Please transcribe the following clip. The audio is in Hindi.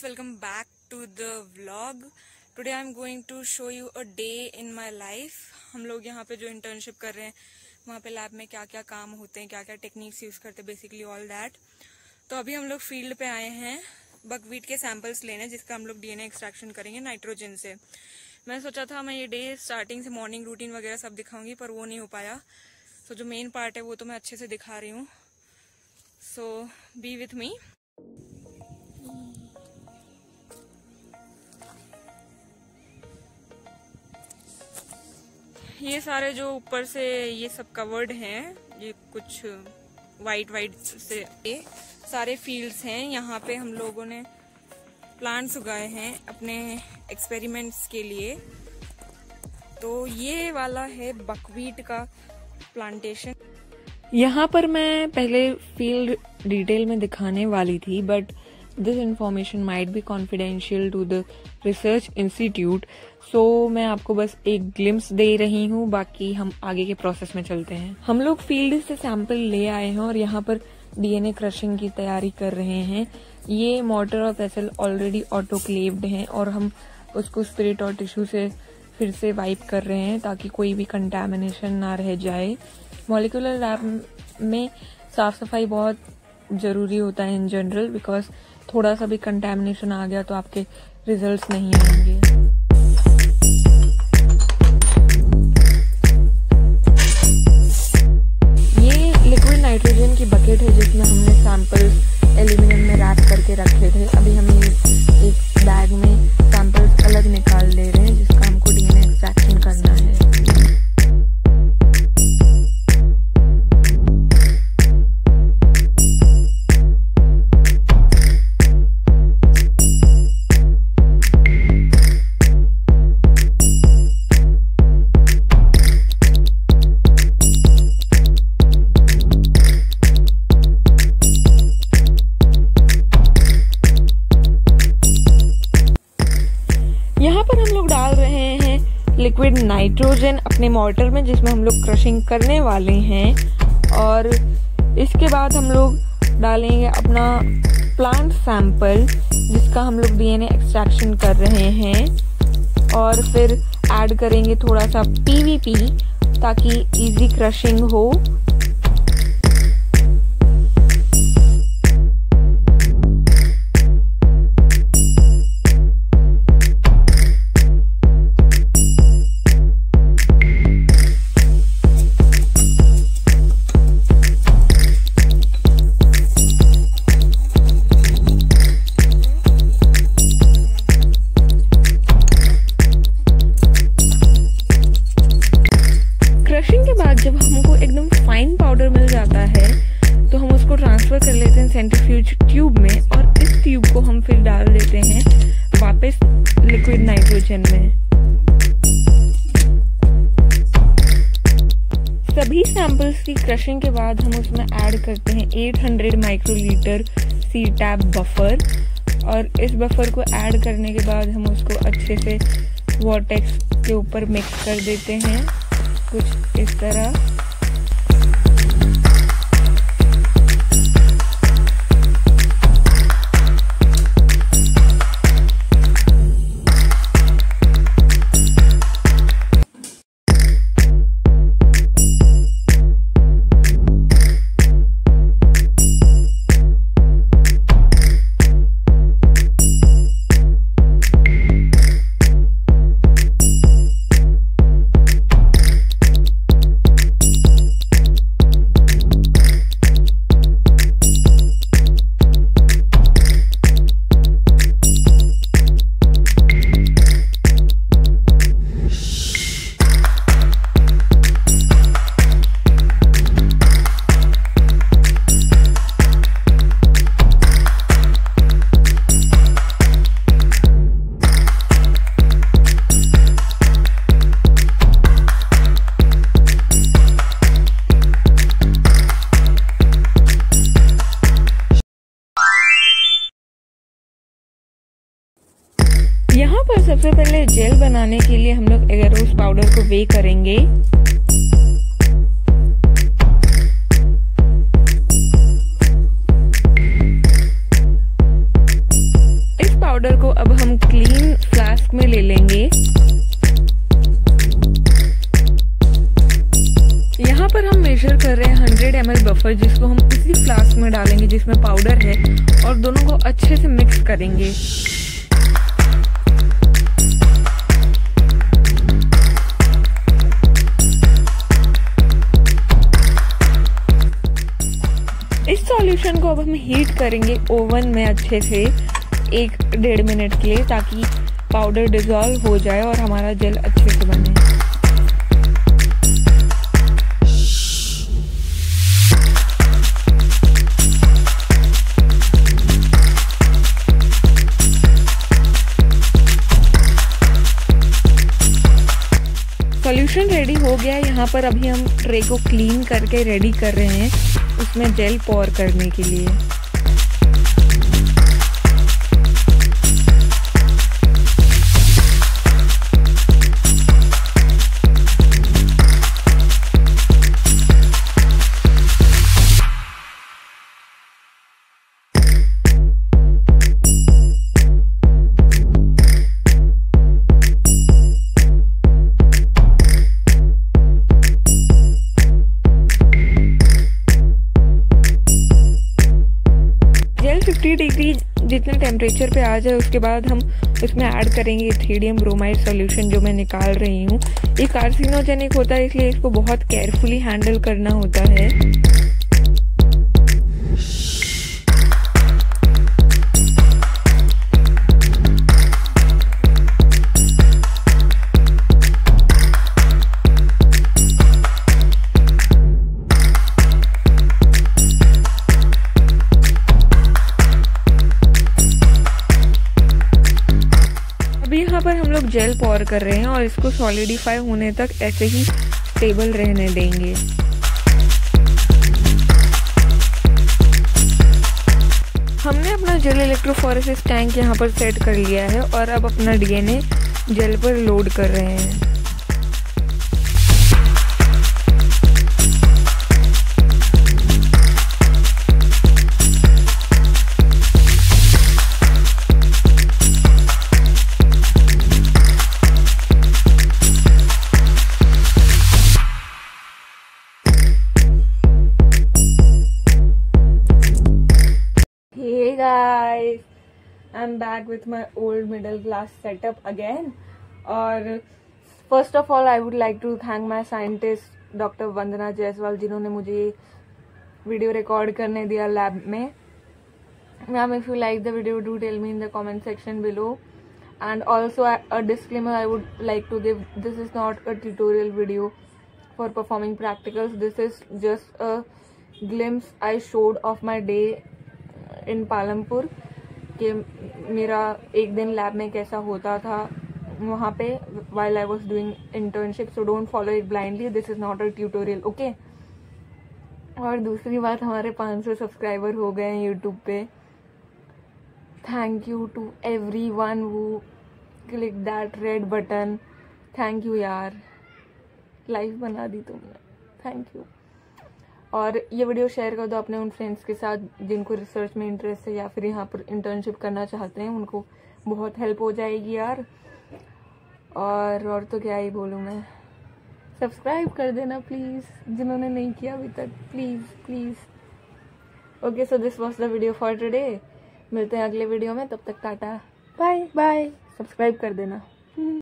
guys, welcome back to the vlog. Today I'm going to show you a day in my life. हम लोग यहाँ पे जो इंटर्नशिप कर रहे हैं वहाँ पे लैब में क्या क्या काम होते हैं, क्या क्या टेक्निक्स यूज करते हैं, बेसिकली ऑल दैट. तो अभी हम लोग फील्ड पे आए हैं बकवीट के सैंपल्स लेने, जिसका हम लोग डीएनए एक्सट्रैक्शन करेंगे नाइट्रोजन से. मैं सोचा था मैं ये डे स्टार्टिंग से मॉर्निंग रूटीन वगैरह सब दिखाऊंगी, पर वो नहीं हो पाया. सो जो मेन पार्ट है वो तो मैं अच्छे से दिखा रही हूँ. So be with me. ये सारे जो ऊपर से ये सब कवर्ड हैं, ये कुछ वाइट से ये सारे फील्ड्स हैं. यहाँ पे हम लोगों ने प्लांट्स उगाए हैं अपने एक्सपेरिमेंट्स के लिए. तो ये वाला है बकवीट का प्लांटेशन. यहाँ पर मैं पहले फील्ड डिटेल में दिखाने वाली थी, but this information might be confidential to the research institute. सो मैं आपको बस एक ग्लिम्स दे रही हूँ, बाकी हम आगे के प्रोसेस में चलते हैं. हम लोग फील्ड से सैंपल ले आए हैं और यहाँ पर डीएनए क्रशिंग की तैयारी कर रहे हैं. ये मॉर्टर और पेसल ऑलरेडी ऑटोक्लेव्ड हैं और हम उसको स्पिरिट और टिश्यू से फिर से वाइप कर रहे हैं ताकि कोई भी कंटैमिनेशन ना रह जाए. मॉलिक्यूलर लैब में साफ सफाई बहुत जरूरी होता है इन जनरल, बिकॉज थोड़ा सा भी कंटैमिनेशन आ गया तो आपके रिजल्ट्स नहीं आएंगे. ये लिक्विड नाइट्रोजन की बकेट है जिसमें हमने सैंपल्स एल्यूमिनियम में रैप करके रखे थे. अभी हम ये एक बैग में सैंपल्स अलग निकाल ले रहे हैं जिसका हमको डीएनए एक्सट्रैक्शन करना है. यहाँ पर हम लोग डाल रहे हैं लिक्विड नाइट्रोजन अपने मॉर्टर में, जिसमें हम लोग क्रशिंग करने वाले हैं. और इसके बाद हम लोग डालेंगे अपना प्लांट सैंपल जिसका हम लोग डीएनए एक्सट्रैक्शन कर रहे हैं. और फिर ऐड करेंगे थोड़ा सा पीवीपी ताकि इजी क्रशिंग हो. जब हमको एकदम फाइन पाउडर मिल जाता है तो हम उसको ट्रांसफर कर लेते हैं सेंट्रीफ्यूज ट्यूब में, और इस ट्यूब को हम फिर डाल देते हैं वापस लिक्विड नाइट्रोजन में. सभी सैंपल्स की क्रशिंग के बाद हम उसमें ऐड करते हैं 800 माइक्रोलीटर सी-टैप बफर. और इस बफर को ऐड करने के बाद हम उसको अच्छे से वॉर्टेक्स के ऊपर मिक्स कर देते हैं कुछ इस तरह. यहाँ पर सबसे पहले जेल बनाने के लिए हम लोग एगारोस पाउडर को वे करेंगे. कैरमल बफर, जिसको हम उसी फ्लास्क में डालेंगे जिसमें पाउडर है, और दोनों को अच्छे से मिक्स करेंगे। इस सॉल्यूशन को अब हम हीट करेंगे ओवन में अच्छे से 1-1.5 मिनट के लिए, ताकि पाउडर डिसॉल्व हो जाए और हमारा जेल अच्छे से बने। सॉल्यूशन रेडी हो गया है। यहाँ पर अभी हम ट्रे को क्लीन करके रेडी कर रहे हैं उसमें जेल पॉर करने के लिए। जेल 50 डिग्री जितने टेम्परेचर पे आ जाए उसके बाद हम उसमें ऐड करेंगे इथीडियम ब्रोमाइड सॉल्यूशन जो मैं निकाल रही हूँ। ये कार्सिनोजेनिक होता है, इसलिए इसको बहुत केयरफुली हैंडल करना होता है। अभी यहाँ पर हम लोग जेल पॉर कर रहे हैं और इसको सॉलिडिफाई होने तक ऐसे ही स्टेबल रहने देंगे। हमने अपना जेल इलेक्ट्रोफोरेसिस टैंक यहाँ पर सेट कर लिया है और अब अपना डीएनए जेल पर लोड कर रहे हैं। Hey guys, I'm back with my old middle class setup again. और first of all I would like to thank my scientist Dr. वंदना जायसवाल, जिन्होंने मुझे वीडियो रिकॉर्ड करने दिया लैब में। Ma'am, if you like the video, do tell me in the comment section below. And also a disclaimer I would like to give: this is not a tutorial video for performing practicals. This is just a glimpse I showed of my day इन पालमपुर कि मेरा एक दिन लैब में कैसा होता था वहाँ पे while I was doing internship. So don't follow it blindly. This is not a tutorial, okay? और दूसरी बात, हमारे 500 सब्सक्राइबर हो गए हैं यूट्यूब पे। Thank you to everyone who clicked that red button. Thank you यार, लाइफ बना दी तुमने, थैंक यू। और ये वीडियो शेयर कर दो अपने उन फ्रेंड्स के साथ जिनको रिसर्च में इंटरेस्ट है या फिर यहाँ पर इंटर्नशिप करना चाहते हैं, उनको बहुत हेल्प हो जाएगी यार। और तो क्या ही बोलूँ मैं, सब्सक्राइब कर देना प्लीज़, जिन्होंने नहीं किया अभी तक, please please. Okay, so this was the video for today. मिलते हैं अगले वीडियो में, तब तक टाटा बाय बाय। सब्सक्राइब कर देना।